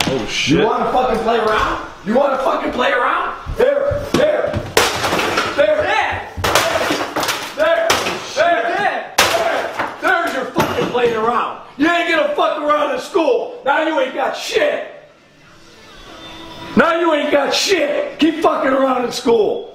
Oh shit. You want to fucking play around? You want to fucking play around? There, there, there, there, there, there, there. There's your fucking playing around. You ain't gonna fuck around in school. Now you ain't got shit. Now you ain't got shit. Keep fucking around in school.